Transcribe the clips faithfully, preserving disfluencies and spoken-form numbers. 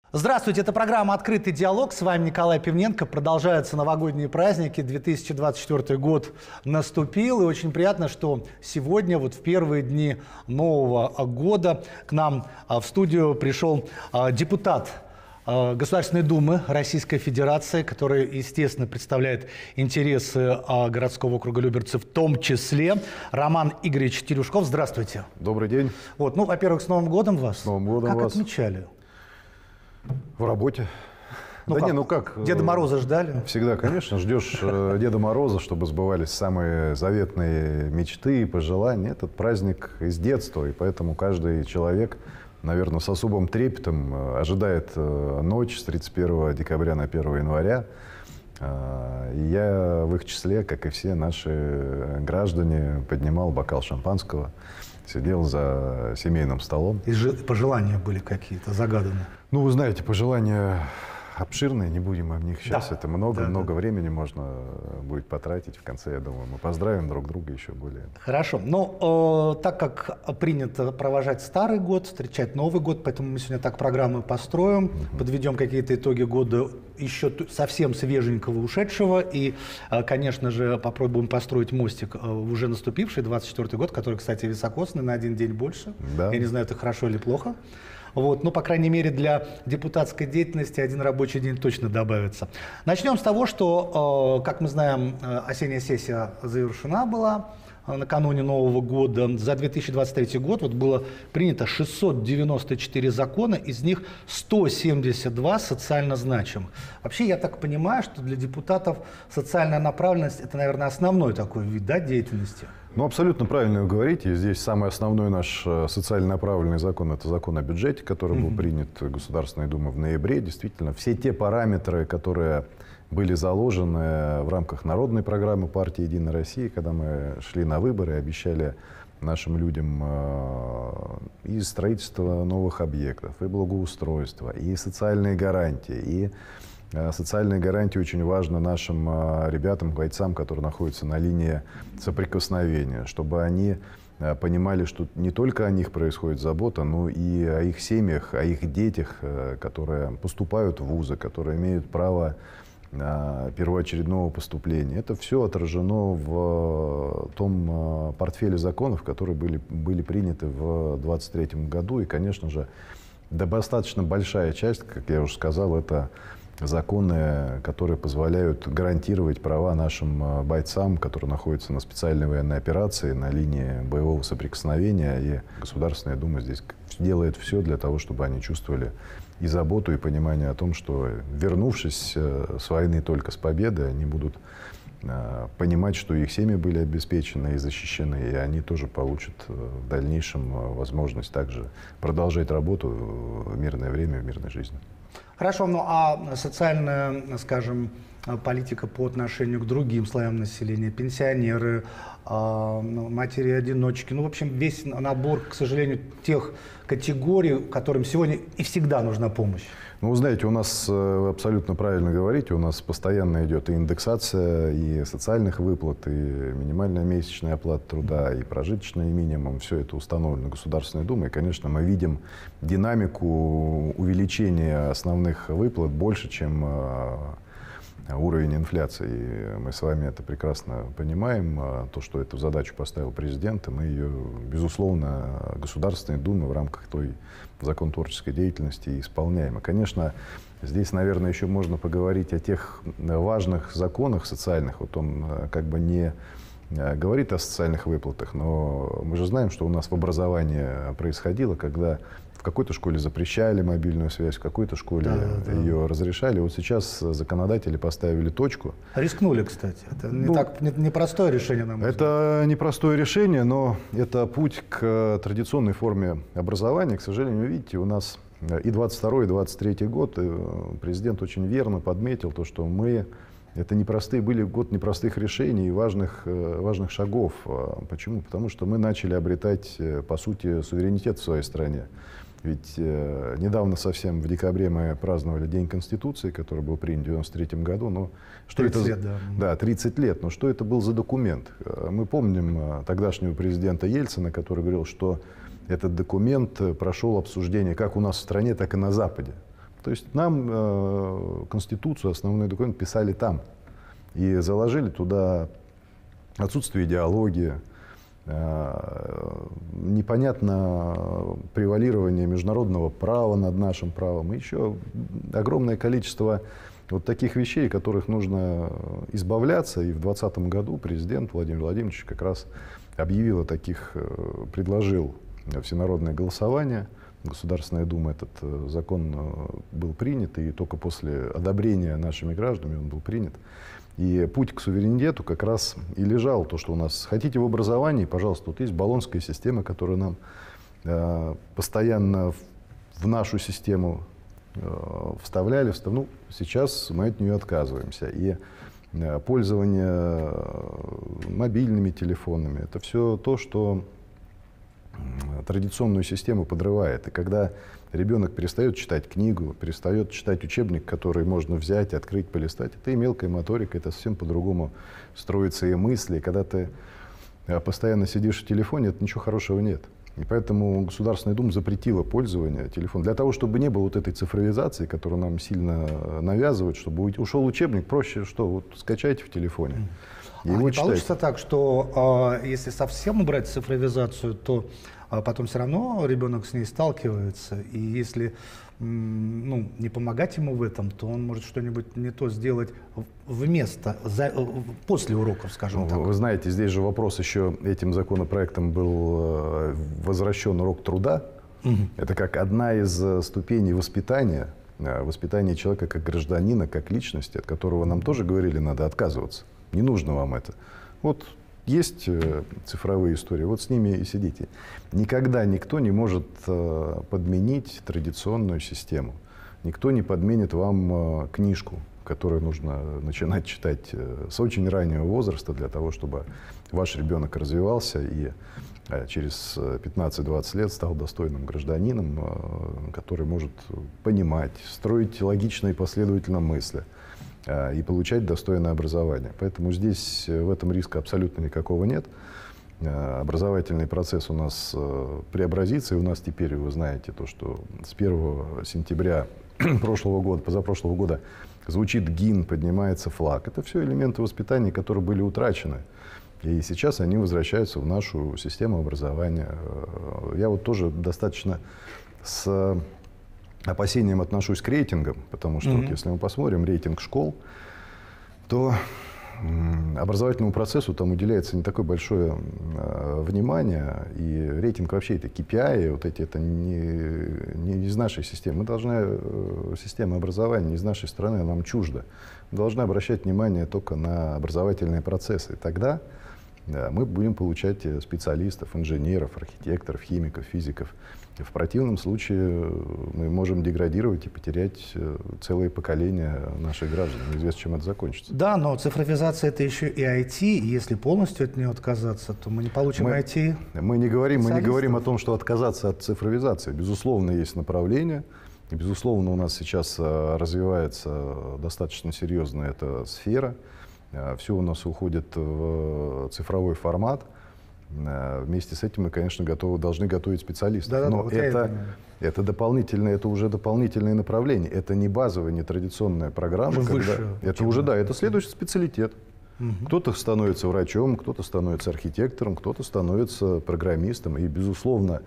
Здравствуйте, это программа «Открытый диалог». С вами Николай Пивненко. Продолжаются новогодние праздники. две тысячи двадцать четвёртый год наступил. И очень приятно, что сегодня, вот в первые дни Нового года, к нам в студию пришел депутат Государственной Думы Российской Федерации, который, естественно, представляет интересы городского округа Люберцы, в том числе Роман Игоревич Терешков. Здравствуйте. Добрый день. Вот, ну, во-первых, с Новым годом вас. С Новым годом как вас. отмечали? В работе. Ну да как? не, ну как? Деда Мороза ждали? Всегда, конечно, ждешь Деда Мороза, чтобы сбывались самые заветные мечты и пожелания. Этот праздник из детства, и поэтому каждый человек, наверное, с особым трепетом ожидает ночь с тридцать первого декабря на первое января. И я в их числе, как и все наши граждане, поднимал бокал шампанского, сидел за семейным столом. И пожелания были какие-то загаданные? Ну, вы знаете, пожелания обширные, не будем о них сейчас. Да. Это много, да, много да. времени можно будет потратить. В конце, я думаю, мы поздравим друг друга еще более. Хорошо. Но э, так как принято провожать Старый год, встречать Новый год, поэтому мы сегодня так программы построим, угу. подведем какие-то итоги года еще совсем свеженького, ушедшего. И, э, конечно же, попробуем построить мостик в уже наступивший двадцать четвёртый год, который, кстати, високосный, на один день больше. Да. Я не знаю, это хорошо или плохо. Вот. Ну, по крайней мере, для депутатской деятельности один рабочий день точно добавится. Начнем с того, что, э, как мы знаем, осенняя сессия завершена была накануне Нового года. За две тысячи двадцать третий год вот было принято шестьсот девяносто четыре закона, из них сто семьдесят два социально значимых. Вообще, я так понимаю, что для депутатов социальная направленность – это, наверное, основной такой вид, да, деятельности. Ну, абсолютно правильно вы говорите. Здесь самый основной наш социально направленный закон – это закон о бюджете, который mm-hmm. был принят Государственной Думой в ноябре. Действительно, все те параметры, которые были заложены в рамках народной программы партии «Единая Россия», когда мы шли на выборы и обещали нашим людям и строительство новых объектов, и благоустройство, и социальные гарантии, и социальные гарантии очень важны нашим ребятам, бойцам, которые находятся на линии соприкосновения, чтобы они понимали, что не только о них происходит забота, но и о их семьях, о их детях, которые поступают в вузы, которые имеют право первоочередного поступления. Это все отражено в том портфеле законов, которые были, были приняты в две тысячи двадцать третьем году. И, конечно же, достаточно большая часть, как я уже сказал, это законы, которые позволяют гарантировать права нашим бойцам, которые находятся на специальной военной операции, на линии боевого соприкосновения. И Государственная Дума здесь делает все для того, чтобы они чувствовали и заботу, и понимание о том, что, вернувшись с войны только с победой, они будут понимать, что их семьи были обеспечены и защищены, и они тоже получат в дальнейшем возможность также продолжать работу в мирное время, в мирной жизни. Хорошо, ну а социальная, скажем, политика по отношению к другим слоям населения, пенсионеры, матери-одиночки, ну, в общем, весь набор, к сожалению, тех категорий, которым сегодня и всегда нужна помощь. Ну, вы знаете, у нас, вы абсолютно правильно говорите, у нас постоянно идет и индексация, и социальных выплат, и минимальная месячная оплата труда, и прожиточный минимум. Все это установлено Государственной Думой. И, конечно, мы видим динамику увеличения основных выплат больше, чем уровень инфляции. Мы с вами это прекрасно понимаем. То, что эту задачу поставил президент, и мы ее, безусловно, Государственной Думы в рамках той законотворческой деятельности исполняем. И, конечно, здесь, наверное, еще можно поговорить о тех важных законах социальных. Вот он как бы не говорит о социальных выплатах, но мы же знаем, что у нас в образовании происходило, когда в какой-то школе запрещали мобильную связь, в какой-то школе да, ее да. разрешали. Вот сейчас законодатели поставили точку. Рискнули, кстати. Это не ну, так непростое решение, на мой взгляд. Это непростое решение, но это путь к традиционной форме образования. К сожалению, видите, у нас и двадцать второй, и двадцать третий год президент очень верно подметил то, что мы это непростые, были год непростых решений и важных, важных шагов. Почему? Потому что мы начали обретать, по сути, суверенитет в своей стране. Ведь э, недавно совсем в декабре мы праздновали День Конституции, который был принят в девяносто третьем году. Но что тридцать это, лет, да. Да, тридцать лет. Но что это был за документ? Мы помним тогдашнего президента Ельцина, который говорил, что этот документ прошел обсуждение как у нас в стране, так и на Западе. То есть нам э, Конституцию, основной документ писали там. И заложили туда отсутствие идеологии, э, непонятно превалирование международного права над нашим правом. И еще огромное количество вот таких вещей, которых нужно избавляться. И в двадцатом году президент Владимир Владимирович как раз объявил о таких, предложил всенародное голосование. Государственная Дума этот закон был принят, и только после одобрения нашими гражданами он был принят. И путь к суверенитету как раз и лежал то, что у нас хотите в образовании, пожалуйста, вот есть Болонская система, которую нам э, постоянно в, в нашу систему э, вставляли. Встав... Ну, сейчас мы от нее отказываемся. И э, пользование мобильными телефонами — это все то, что традиционную систему подрывает. И когда ребенок перестает читать книгу, перестает читать учебник, который можно взять, открыть, полистать, это и мелкая моторика, это совсем по-другому строятся и мысли. И когда ты постоянно сидишь в телефоне, это ничего хорошего нет. И поэтому Государственная Дума запретила пользование телефоном. Для того, чтобы не было вот этой цифровизации, которую нам сильно навязывают, чтобы ушел учебник, проще что? Вот скачайте в телефоне. А не получится так, что э, если совсем убрать цифровизацию, то э, потом все равно ребенок с ней сталкивается, и если м, ну, не помогать ему в этом, то он может что-нибудь не то сделать вместо, за, после уроков, скажем ну, так. Вы знаете, здесь же вопрос еще, этим законопроектом был э, возвращен урок труда. Угу. Это как одна из ступеней воспитания, э, воспитания человека как гражданина, как личности, от которого нам тоже говорили, надо отказываться. Не нужно вам это. Вот есть э, цифровые истории, вот с ними и сидите. Никогда никто не может э, подменить традиционную систему. Никто не подменит вам э, книжку, которую нужно начинать читать э, с очень раннего возраста для того, чтобы ваш ребенок развивался и э, через пятнадцать-двадцать лет стал достойным гражданином, э, который может понимать, строить логично и последовательно мысли и получать достойное образование. Поэтому здесь в этом риска абсолютно никакого нет. Образовательный процесс у нас преобразится, и у нас теперь, вы знаете, то, что с первого сентября прошлого года, позапрошлого года звучит гимн, поднимается флаг. Это все элементы воспитания, которые были утрачены. И сейчас они возвращаются в нашу систему образования. Я вот тоже достаточно с опасением отношусь к рейтингам, потому что mm-hmm. вот если мы посмотрим рейтинг школ, то образовательному процессу там уделяется не такое большое э, внимание, и рейтинг вообще это кей пи ай, вот эти, это не, не из нашей системы. Мы должны, э, система образования не из нашей страны, нам чужда. Мы должны обращать внимание только на образовательные процессы. И тогда э, мы будем получать специалистов, инженеров, архитекторов, химиков, физиков. В противном случае мы можем деградировать и потерять целые поколения наших граждан. Неизвестно, чем это закончится. Да, но цифровизация — это еще и ай ти. И если полностью от нее отказаться, то мы не получим мы, ай ти. Мы не говорим, мы не говорим о том, что отказаться от цифровизации. Безусловно, есть направление. И, безусловно, у нас сейчас развивается достаточно серьезно эта сфера. Все у нас уходит в цифровой формат. Вместе с этим мы, конечно, готовы, должны готовить специалистов. Да, да, Но вот это, это, это, дополнительное, это уже дополнительное направление. Это не базовая, не традиционная программа. Когда, выше, это уже, да, это следующий специалитет. Угу. Кто-то становится врачом, кто-то становится архитектором, кто-то становится программистом. И, безусловно,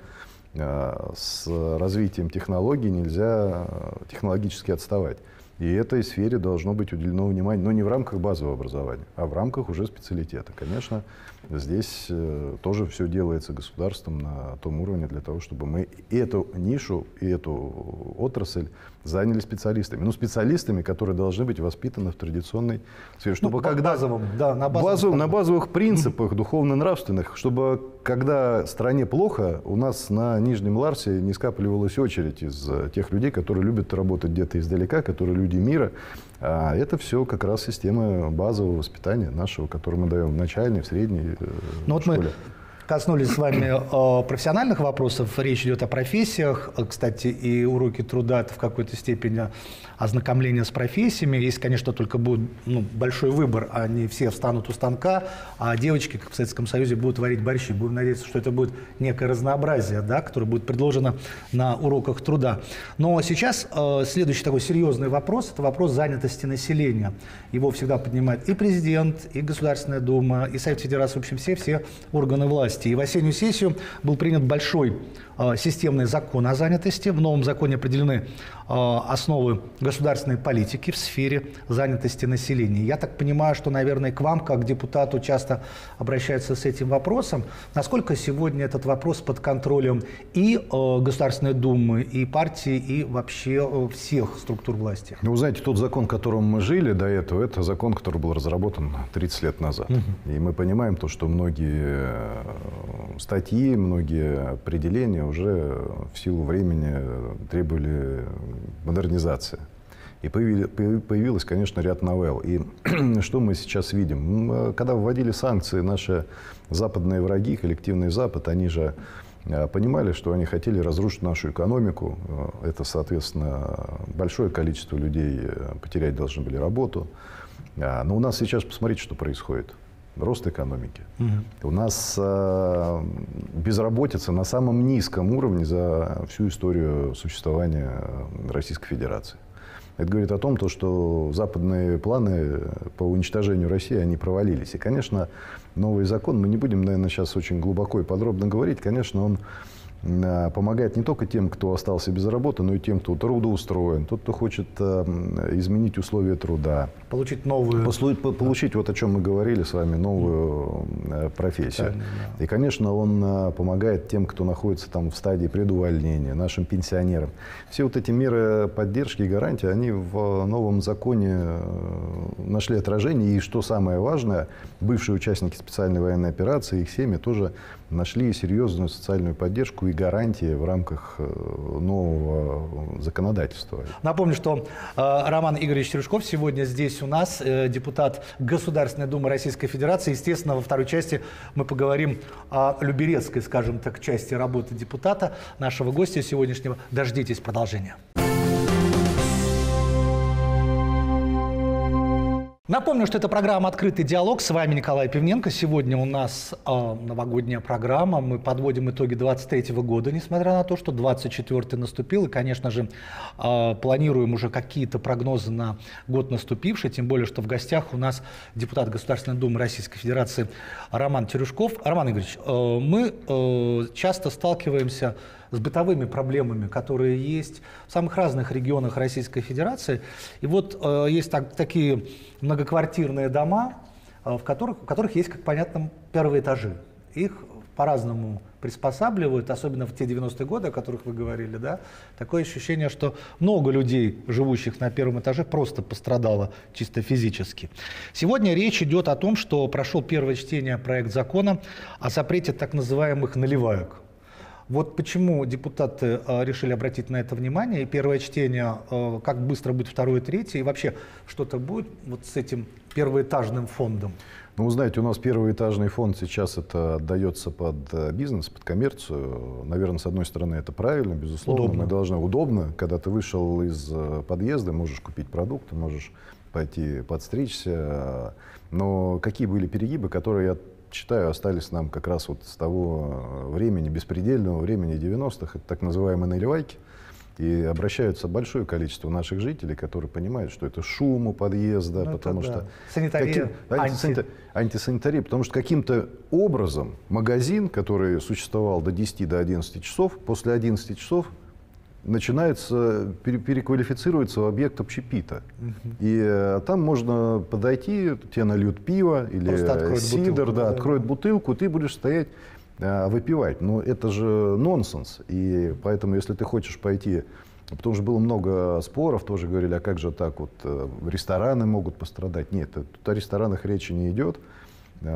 с развитием технологий нельзя технологически отставать. И этой сфере должно быть уделено внимание, но не в рамках базового образования, а в рамках уже специалитета. Конечно, здесь э, тоже все делается государством на том уровне для того, чтобы мы эту нишу и эту отрасль заняли специалистами. Ну, специалистами, которые должны быть воспитаны в традиционной сфере. Чтобы ну, когда, базовым, да, на, базовых, базовым, на базовых принципах духовно-нравственных, чтобы когда стране плохо, у нас на Нижнем Ларсе не скапливалась очередь из тех людей, которые любят работать где-то издалека, которые люди мира. А это все как раз система базового воспитания нашего, которое мы даем в начальной, в средней э, ну, вот школе. Мы... коснулись с вами э, профессиональных вопросов. Речь идет о профессиях. Кстати, и уроки труда – это в какой-то степени ознакомление с профессиями. Если, конечно, только будет ну, большой выбор, а не все встанут у станка, а девочки, как в Советском Союзе, будут варить борщи. Будем надеяться, что это будет некое разнообразие, да, которое будет предложено на уроках труда. Но сейчас э, следующий такой серьезный вопрос – это вопрос занятости населения. Его всегда поднимает и президент, и Государственная Дума, и Совет Федерации, в общем, все, все органы власти. И в осеннюю сессию был принят большой э, системный закон о занятости. В новом законе определены э, основы государственной политики в сфере занятости населения. Я так понимаю, что, наверное, к вам, как к депутату, часто обращаются с этим вопросом. Насколько сегодня этот вопрос под контролем и э, Государственной Думы, и партии, и вообще э, всех структур власти? Ну, вы знаете, тот закон, в котором мы жили до этого, это закон, который был разработан тридцать лет назад. Угу. И мы понимаем то, что многие статьи, многие определения уже в силу времени требовали модернизации. И появилось, конечно, ряд новелл. И что мы сейчас видим? Когда вводили санкции, наши западные враги, коллективный Запад, они же понимали, что они хотели разрушить нашу экономику. Это, соответственно, большое количество людей потерять должны были работу. Но у нас сейчас, посмотрите, что происходит. Рост экономики. Угу. У нас э, безработица на самом низком уровне за всю историю существования Российской Федерации. Это говорит о том, то, что западные планы по уничтожению России, они провалились. И, конечно, новый закон, мы не будем, наверное, сейчас очень глубоко и подробно говорить, конечно, он помогает не только тем, кто остался без работы, но и тем, кто трудоустроен, тот, кто хочет э, изменить условия труда. Получить новую... Послу... Да. Получить, вот о чем мы говорили с вами, новую э, профессию. Да. И, конечно, он э, помогает тем, кто находится там в стадии предувольнения, нашим пенсионерам. Все вот эти меры поддержки и гарантии, они в новом законе нашли отражение. И, что самое важное, бывшие участники специальной военной операции, их семьи тоже нашли серьезную социальную поддержку и гарантии в рамках нового законодательства. Напомню, что э, Роман Игоревич Терешков сегодня здесь у нас, э, депутат Государственной Думы Российской Федерации. Естественно, во второй части мы поговорим о люберецкой, скажем так, части работы депутата. Нашего гостя сегодняшнего. Дождитесь продолжения. Напомню, что это программа «Открытый диалог». С вами Николай Пивненко. Сегодня у нас э, новогодняя программа. Мы подводим итоги двадцать третьего года, несмотря на то, что двадцать четвёртый наступил. И, конечно же, э, планируем уже какие-то прогнозы на год наступивший. Тем более, что в гостях у нас депутат Государственной Думы Российской Федерации Роман Терешков. Роман Игоревич, э, мы э, часто сталкиваемся с бытовыми проблемами, которые есть в самых разных регионах Российской Федерации. И вот э, есть так, такие многоквартирные дома, э, в, которых, в которых есть, как понятно, первые этажи. Их по-разному приспосабливают, особенно в те девяностые годы, о которых вы говорили, да? Такое ощущение, что много людей, живущих на первом этаже, просто пострадало чисто физически. Сегодня речь идет о том, что прошел первое чтение проект закона о запрете так называемых наливаек. Вот почему депутаты э, решили обратить на это внимание. И первое чтение, э, как быстро будет второе, третье, и вообще что-то будет вот с этим первоэтажным фондом? Ну, вы знаете, у нас первоэтажный фонд сейчас это отдается под бизнес, под коммерцию. Наверное, с одной стороны, это правильно, безусловно. Удобно. Мы должны удобно, когда ты вышел из подъезда, можешь купить продукты, можешь пойти подстричься. Но какие были перегибы, которые, я считаю, остались нам как раз вот с того времени, беспредельного времени девяностых, это так называемые наливайки. И обращаются большое количество наших жителей, которые понимают, что это шум у подъезда, ну, потому что... Да. Санитария, каким, анти... антисанитария, потому что каким-то образом магазин, который существовал до десяти, до одиннадцати часов, после одиннадцати часов начинается, переквалифицируется в объект общепита. Угу. И а, там можно подойти, тебе нальют пиво или сидр, бутылку, да, да. откроют бутылку, ты будешь стоять а, выпивать. Но это же нонсенс. И поэтому, если ты хочешь пойти... Потому что было много споров, тоже говорили, а как же так, вот рестораны могут пострадать. Нет, тут о ресторанах речи не идет.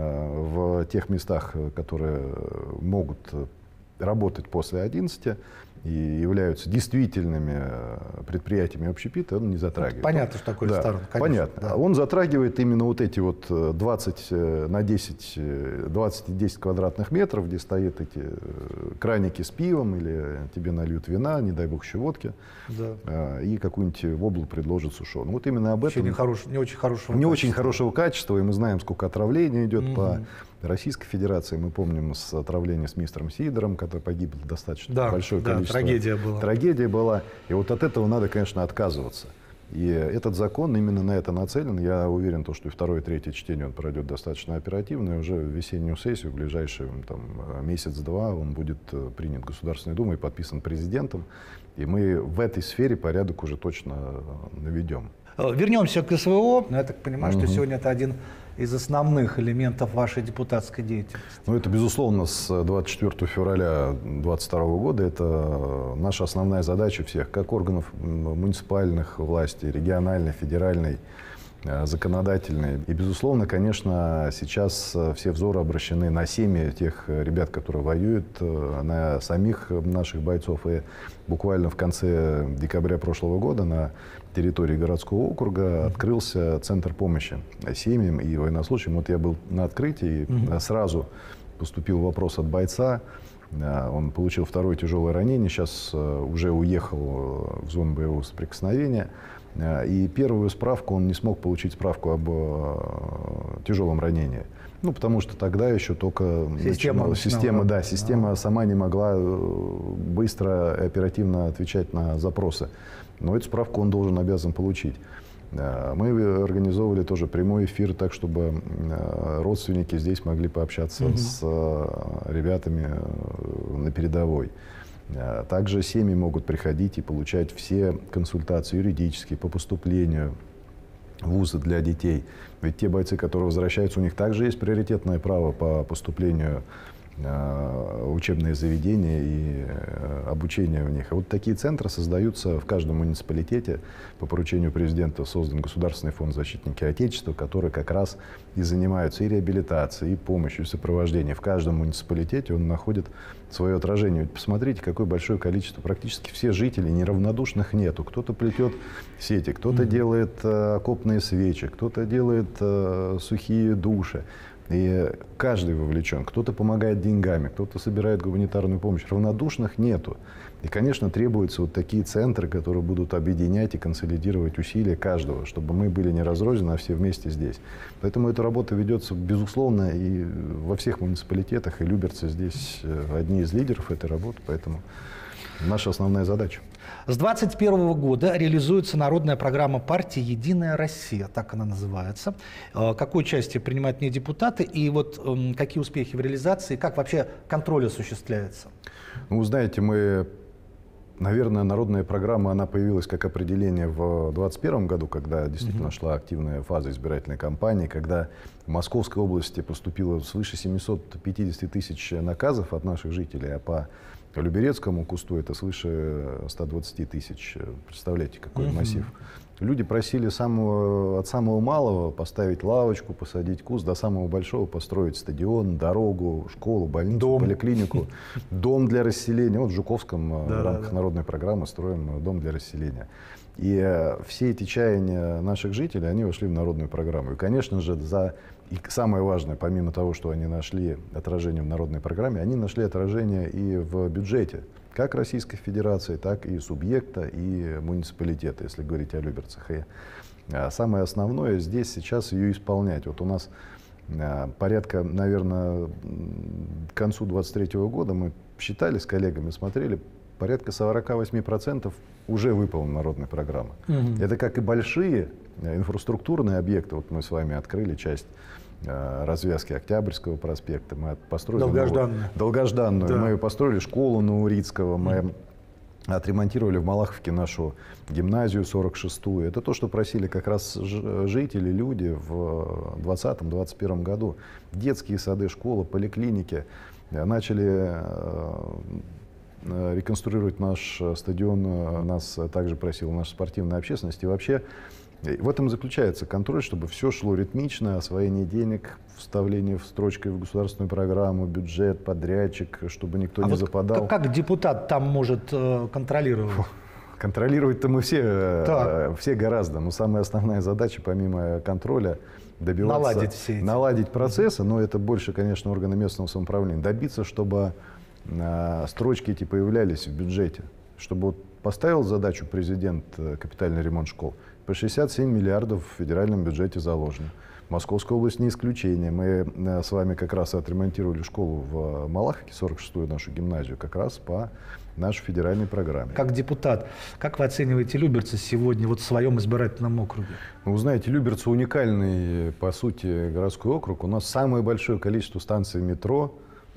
В тех местах, которые могут работать после одиннадцати, и являются действительными предприятиями общепита, он не затрагивает. Понятно, что такое да, сторон. Понятно. Да. Он затрагивает именно вот эти вот двадцать на десять, двадцать и десять квадратных метров, где стоят эти краники с пивом, или тебе нальют вина, не дай бог еще водки, да. и какую-нибудь воблу предложат сушеную. Вот именно об этом. Не, хорош, не очень хорошего Не качества. очень хорошего качества, и мы знаем, сколько отравления идет угу. по Российской Федерации. Мы помним с отравления с мистером Сидором, который погиб достаточно да, большое да, количество. Трагедия была. Трагедия была. И вот от этого надо, конечно, отказываться. И этот закон именно на это нацелен. Я уверен, то, что и второе, и третье чтение он пройдет достаточно оперативно. И уже в весеннюю сессию, в ближайшие там, месяц-два, он будет принят Государственной Думой, подписан президентом. И мы в этой сфере порядок уже точно наведем. Вернемся к СВО. Я так понимаю, угу. что сегодня это один из основных элементов вашей депутатской деятельности. Ну, это, безусловно, с двадцать четвёртого февраля две тысячи двадцать второго года это наша основная задача всех, как органов муниципальных властей, региональной, федеральной, законодательной. И, безусловно, конечно, сейчас все взоры обращены на семьи тех ребят, которые воюют, на самих наших бойцов. И буквально в конце декабря прошлого года на территории городского округа открылся центр помощи семьям и военнослужащим. Вот я был на открытии, и сразу поступил вопрос от бойца. Он получил второе тяжелое ранение, сейчас уже уехал в зону боевого соприкосновения. И первую справку он не смог получить справку об тяжелом ранении. Ну, потому что тогда еще только система, начинала, система, да, система а. сама не могла быстро и оперативно отвечать на запросы. Но эту справку он должен, обязан получить. Мы организовывали тоже прямой эфир, так, чтобы родственники здесь могли пообщаться угу. с ребятами на передовой. Также семьи могут приходить и получать все консультации юридические по поступлению в вузы для детей. Ведь те бойцы, которые возвращаются, у них также есть приоритетное право по поступлению в учебные заведения и обучение в них. И вот такие центры создаются в каждом муниципалитете. По поручению президента создан Государственный фонд «Защитники Отечества», который как раз и занимается и реабилитацией, и помощью, и сопровождением. В каждом муниципалитете он находит свое отражение. Ведь посмотрите, какое большое количество, практически все жители неравнодушных нету. Кто-то плетет сети, кто-то mm-hmm. делает э, окопные свечи, кто-то делает э, сухие души. И каждый вовлечен. Кто-то помогает деньгами, кто-то собирает гуманитарную помощь. Равнодушных нету. И, конечно, требуются вот такие центры, которые будут объединять и консолидировать усилия каждого, чтобы мы были не разрознены, а все вместе здесь. Поэтому эта работа ведется, безусловно, и во всех муниципалитетах, и люберцы здесь одни из лидеров этой работы. Поэтому наша основная задача. С двадцать первого года реализуется народная программа партии «Единая Россия», так она называется. Какое участие принимают в ней депутаты и вот какие успехи в реализации, как вообще контроль осуществляется? Ну, вы знаете, мы, наверное, народная программа, она появилась как определение в двадцать первом году, когда действительно угу. шла активная фаза избирательной кампании, когда в Московской области поступило свыше семисот пятидесяти тысяч наказов от наших жителей, а по Люберецкому кусту это свыше ста двадцати тысяч. Представляете, какой mm-hmm. массив. Люди просили самого, от самого малого поставить лавочку, посадить куст, до самого большого построить стадион, дорогу, школу, больницу, дом. поликлинику, дом для расселения. Вот в Жуковском да, в рамках да. народной программы строим дом для расселения. И э, все эти чаяния наших жителей, они вошли в народную программу. И, конечно же, за... И самое важное, помимо того, что они нашли отражение в народной программе, они нашли отражение и в бюджете, как Российской Федерации, так и субъекта, и муниципалитета, если говорить о люберцах. И а, самое основное здесь сейчас ее исполнять. Вот у нас а, порядка, наверное, к концу двадцать третьего года мы считали с коллегами, смотрели, порядка сорока восьми процентов уже выполнена народная программа. Угу. Это как и большие инфраструктурные объекты. Вот мы с вами открыли часть э, развязки Октябрьского проспекта. Мы построили долгожданную. Новую, долгожданную. Да. Мы построили школу на Урицкого. Мы mm. отремонтировали в Малаховке нашу гимназию сорок шестую. Это то, что просили как раз жители, люди в двадцатом — двадцать первом году. Детские сады, школы, поликлиники. Начали э, реконструировать наш стадион. Нас также просила наша спортивная общественность. И вообще И в этом заключается контроль, чтобы все шло ритмично, освоение денег, вставление в строчкой в государственную программу, бюджет, подрядчик, чтобы никто а не вот западал. Как, как депутат там может э, контролировать? Фу. Контролировать-то мы все, э, все гораздо, но самая основная задача, помимо контроля, добиваться, наладить все эти. наладить процессы, но это больше, конечно, органы местного самоуправления, добиться, чтобы э, строчки эти появлялись в бюджете, чтобы вот поставил задачу президент э, капитальный ремонт школ, по шестьдесят семь миллиардов в федеральном бюджете заложено. Московская область не исключение. Мы э, с вами как раз отремонтировали школу в Малаховке, сорок шестую нашу гимназию, как раз по нашей федеральной программе. Как депутат, как вы оцениваете Люберцы сегодня вот в своем избирательном округе? Ну, вы знаете, Люберцы уникальный, по сути, городской округ. У нас самое большое количество станций метро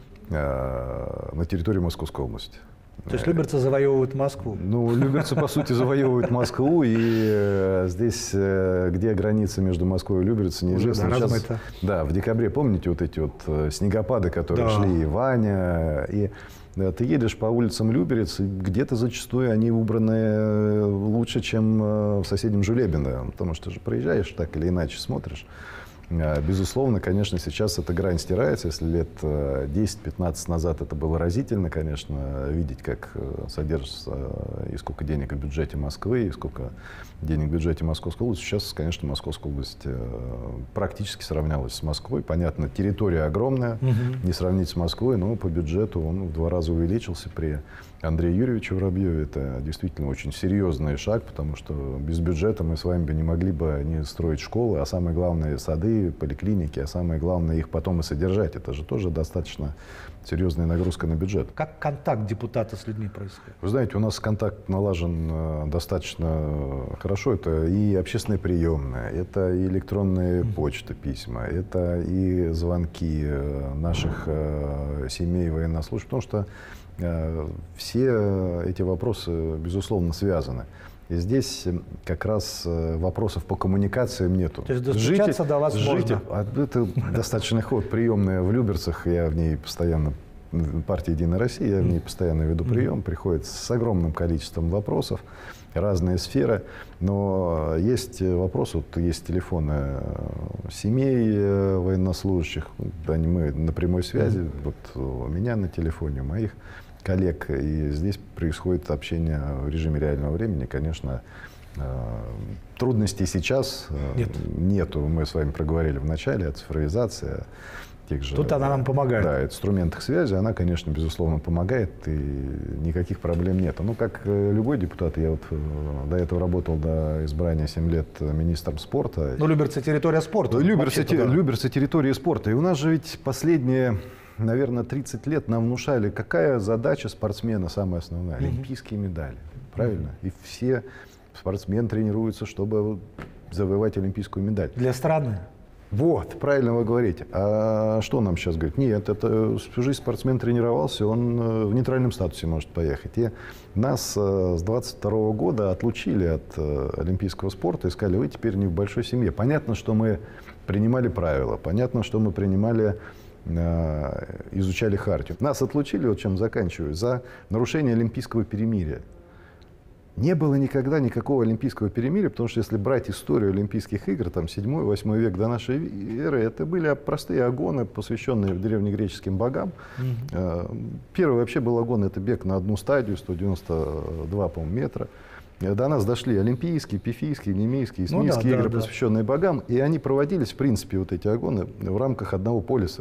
э, на территории Московской области. То есть Люберцы завоевывают Москву? Ну, Люберцы, по сути, завоевывают Москву, и э, здесь, э, где граница между Москвой и Люберцем, неизвестно. Да, сейчас, да, в декабре, помните вот эти вот э, снегопады, которые да. шли, и Ваня, и э, ты едешь по улицам Люберец, и где-то зачастую они убраны лучше, чем э, в соседнем Жулебино, потому что ты же проезжаешь, так или иначе смотришь. Безусловно, конечно, сейчас эта грань стирается. Если лет десять-пятнадцать назад это было разительно, конечно, видеть, как содержится и сколько денег в бюджете Москвы, и сколько денег в бюджете Московской области. Сейчас, конечно, Московская область практически сравнялась с Москвой. Понятно, территория огромная, угу. не сравнить с Москвой, но по бюджету он в два раза увеличился при Андрее Юрьевиче Воробьеве. Это действительно очень серьезный шаг, потому что без бюджета мы с вами бы не могли бы не строить школы, а самое главное сады, поликлиники, а самое главное их потом и содержать. Это же тоже достаточно серьезная нагрузка на бюджет. Как контакт депутата с людьми происходит? Вы знаете, у нас контакт налажен достаточно хорошо. Это и общественная приемная, это и электронная почта, письма, это и звонки наших семей военнослужащих, потому что все эти вопросы, безусловно, связаны. И здесь как раз вопросов по коммуникациям нету. То есть достучаться до вас жить, можно? Это достаточный ход. Приемная в Люберцах, я в ней постоянно, партия «Единая Россия», я в ней постоянно веду прием, приходит с огромным количеством вопросов, разные сферы. Но есть вопросы, вот есть телефоны семей военнослужащих, мы на прямой связи, mm-hmm. вот у меня на телефоне, у моих коллег, и здесь происходит общение в режиме реального времени. Конечно, трудностей сейчас Нет. нету, мы с вами проговорили в начале, цифровизация. Тех же, Тут она нам помогает. Да, инструментах связи, она, конечно, безусловно, помогает, и никаких проблем нет. Ну, как любой депутат, я вот до этого работал до избрания семь лет министром спорта. Ну, Люберцы — территория спорта. Люберцы, те, да. Люберцы — территория спорта. И у нас же ведь последние, наверное, тридцать лет нам внушали, какая задача спортсмена самая основная. Mm-hmm. Олимпийские медали, правильно? Mm-hmm. И все спортсмены тренируются, чтобы завоевать олимпийскую медаль. Для страны. Вот, правильно вы говорите. А что нам сейчас говорит? Нет, это всю жизнь спортсмен тренировался, он в нейтральном статусе может поехать. И нас с двадцать второго года отлучили от олимпийского спорта и сказали, вы теперь не в большой семье. Понятно, что мы принимали правила, понятно, что мы принимали, изучали хартию. Нас отлучили, вот чем заканчиваю, за нарушение олимпийского перемирия. Не было никогда никакого олимпийского перемирия, потому что если брать историю Олимпийских игр, там седьмой-восьмой век до нашей эры, это были простые агоны, посвященные древнегреческим богам. Mm-hmm. Первый вообще был агон, это бег на одну стадию, сто девяносто два, по-моему, метра. До нас дошли олимпийские, пифийские, немейские, исмийские ну, да, игры, да, посвященные да. богам, и они проводились, в принципе, вот эти агоны в рамках одного полиса.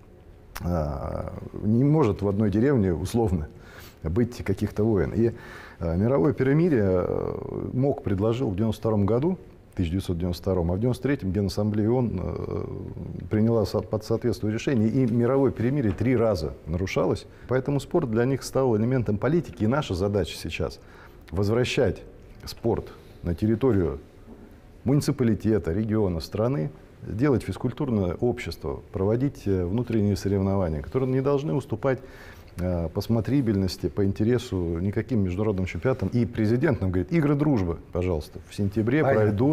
Не может в одной деревне, условно, быть каких-то войн. И мировое перемирие МОК предложил в девяносто втором году, тысяча девятьсот девяносто втором, а в девяносто третьем Генассамблея ООН приняла под соответствующее решение, и мировое перемирие три раза нарушалось. Поэтому спорт для них стал элементом политики. И наша задача сейчас возвращать спорт на территорию муниципалитета, региона, страны, делать физкультурное общество, проводить внутренние соревнования, которые не должны уступать по смотрибельности, по интересу никаким международным чемпионатам. И президент нам говорит, игры дружбы, пожалуйста, в сентябре Понятно. пройдут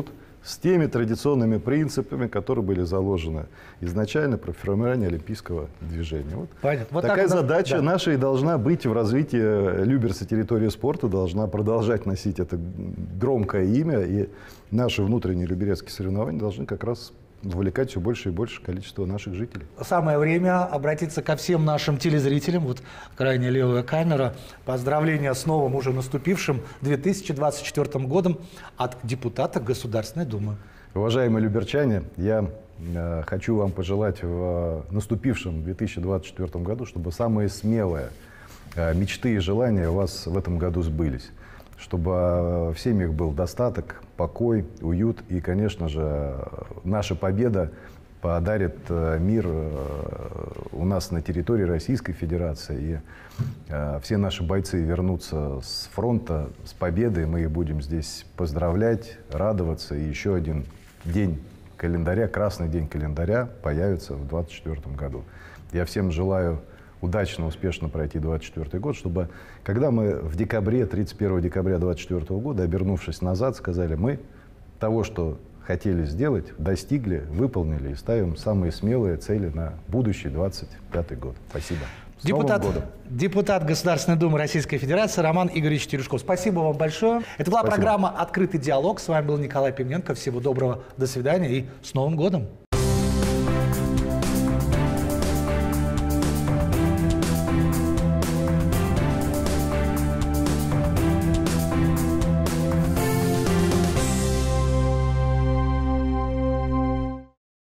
с теми традиционными принципами, которые были заложены изначально при формировании олимпийского движения. Вот Понятно. Вот такая так, задача да. наша и должна быть в развитии Люберцы территории спорта, должна продолжать носить это громкое имя, и наши внутренние люберецкие соревнования должны как раз увлекать все больше и больше количество наших жителей. Самое время обратиться ко всем нашим телезрителям. Вот крайне левая камера. Поздравления с новым, уже наступившим две тысячи двадцать четвёртым годом от депутата Государственной Думы. Уважаемые люберчане, я э, хочу вам пожелать в э, наступившем две тысячи двадцать четвёртом году, чтобы самые смелые э, мечты и желания у вас в этом году сбылись. Чтобы в семьях был достаток, покой, уют и, конечно же, наша победа подарит мир у нас на территории Российской Федерации. И все наши бойцы вернутся с фронта с победой. Мы их будем здесь поздравлять, радоваться. И еще один день календаря, красный день календаря появится в двадцать четвёртом году. Я всем желаю удачно, успешно пройти двадцать четвёртый год, чтобы, когда мы в декабре, тридцать первого декабря двадцать четвёртого года, обернувшись назад, сказали, мы того, что хотели сделать, достигли, выполнили и ставим самые смелые цели на будущий двадцать пятый год. Спасибо. С Депутат, Новым годом. депутат Государственной Думы Российской Федерации Роман Игоревич Терешков. Спасибо вам большое. Это была Спасибо. программа «Открытый диалог». С вами был Николай Пименко. Всего доброго, до свидания и с Новым годом.